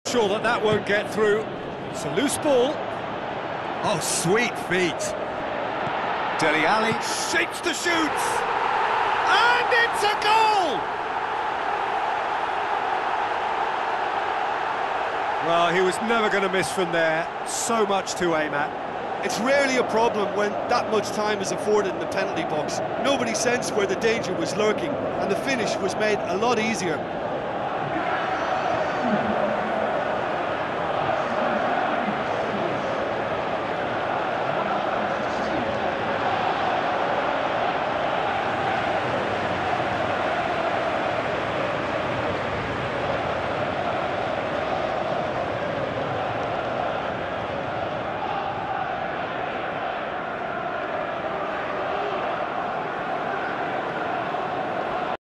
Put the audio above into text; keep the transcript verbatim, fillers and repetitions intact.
Sure that that won't get through. It's a loose ball. Oh, sweet feet. Dele Alli shapes to shoot. And it's a goal! Well, he was never going to miss from there. So much to aim at. It's rarely a problem when that much time is afforded in the penalty box. Nobody sensed where the danger was lurking, and the finish was made a lot easier.